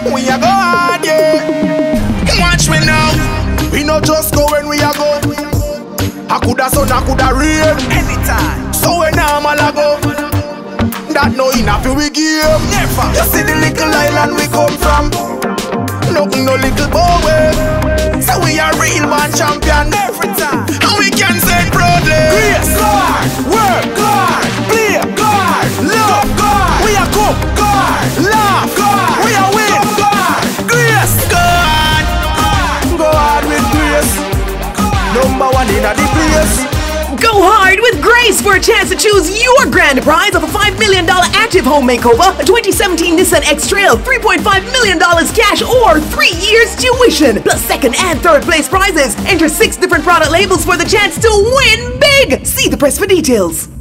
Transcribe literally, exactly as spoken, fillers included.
We a go hard, yeah. Watch me now. We not just go when we a go. I coulda sun, I coulda rain. Anytime. So when I'm all a go. That no enough we give. Never. You see the little island we come from. Nothing no little boy. So we are real man champion every time. And we can say proudly. Grace, God, work, God, play, God, love, God. We are cook, God, laugh, God. We are win, God, grace, God. Go hard with grace. Number one in the place. Go hard with Grace for a chance to choose your grand prize of a five million dollar active home makeover, a twenty seventeen Nissan X-Trail, three point five million dollars cash, or three years tuition, plus second and third place prizes. Enter six different product labels for the chance to win big. See the press for details.